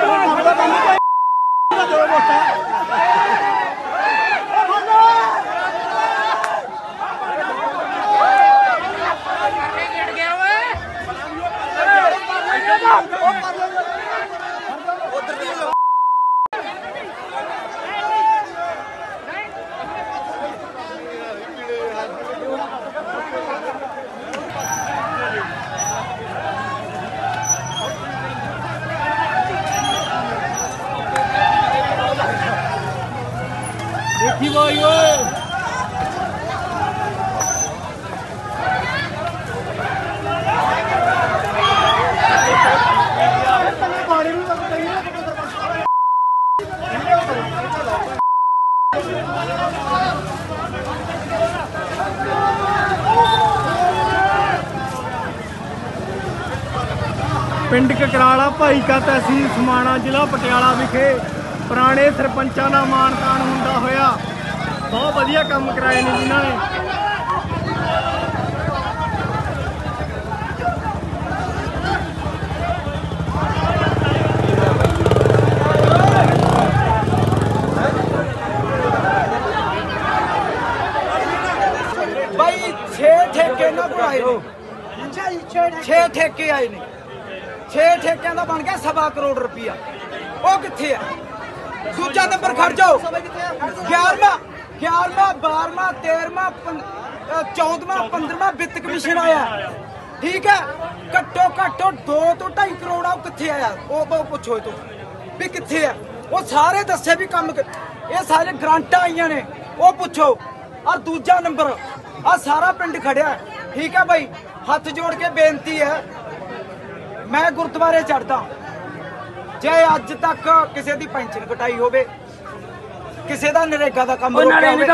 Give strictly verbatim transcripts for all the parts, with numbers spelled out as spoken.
देखी भाई ओए पिंड ककराला भाई का तहसील समाणा जिला पटियाला विखे पुराने सरपंचों का माण ताण हुंदा होया बहुत वधिया काम कराए ने जिन्होंने भाई छे ठेके ना आए छे ठेके आए ने छे ठेकियां का बन गया सवा करोड़ रुपया वो कित्थे है दूजा नंबर खड़ जाओ ग्यारहवा ग्यारहवा बारहवा तेरहवा चौदहवा पंद्रहवा वित्त कमीशन आया ठीक है घट्टो घट्टो दो तो ढाई करोड़ आ कित्थे आया वो पुछो तो भी कित्थे है वो सारे दस्से भी काम ये सारे ग्रांटां आईयां ने वो पुछो और दूजा नंबर आ सारा पिंड खड़िया ठीक है भाई हथ जोड़ के बेनती है मैं गुरुद्वारे चढ़दा जे अज तक किसी की पेंशन कटाई हो किसी का नरेगा का काम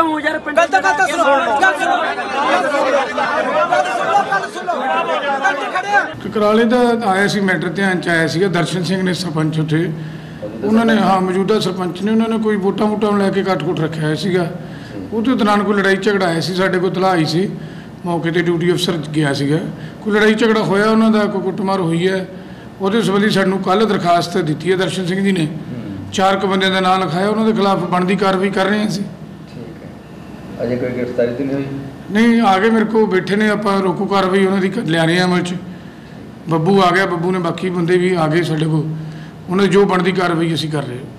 ककराले का आया सी मैटर ध्यान च आया सीगा दर्शन सिंह ने सरपंच उत्थे उन्होंने हाँ मौजूदा सरपंच ने उन्होंने कोई वोटा वोटा लैके कट कुट रखा है सीगा उहदे दौरान कोई लड़ाई झगड़ा आया सी साडे कोल तलाह आई सी मौके ते ड्यूटी अफसर गया सीगा कोई लड़ाई झगड़ा होया उन्हां दा कोई कुटमार हुई है ਉਹਦੇ ਸੰਬੰਧੀ ਸਾਨੂੰ ਕੱਲ੍ਹ ਦਰਖਾਸਤ ਦਿੱਤੀ ਹੈ ਦਰਸ਼ਨ ਸਿੰਘ ਜੀ ਨੇ ਚਾਰ ਕੁ ਬੰਦਿਆਂ ਦਾ ਨਾਮ ਲਿਖਾਇਆ ਉਹਨਾਂ ਦੇ ਖਿਲਾਫ ਬਣਦੀ ਕਾਰਵਾਈ ਕਰ ਰਹੇ ਹਾਂ ਅਸੀਂ ਠੀਕ ਹੈ ਅਜੇ ਕੋਈ ਗ੍ਰਿਫਤਾਰੀ ਤਾਂ ਨਹੀਂ ਹੋਈ ਨਹੀਂ ਆ ਗਏ ਮੇਰੇ ਕੋਲ ਬੈਠੇ ਨੇ ਆਪਾਂ ਰੋਕੂ ਕਾਰਵਾਈ ਉਹਨਾਂ ਦੀ ਲਿਆ ਰਹੇ ਹਾਂ ਅਮਲ 'ਚ ਬੱਬੂ ਆ ਗਿਆ ਬੱਬੂ ਨੇ ਬਾਕੀ ਬੰਦੇ ਵੀ ਆ ਗਏ ਸਾਡੇ ਕੋਲ ਉਹਨਾਂ ਦੀ ਜੋ ਬਣਦੀ ਕਾਰਵਾਈ ਅਸੀਂ ਕਰ ਰਹੇ ਹਾਂ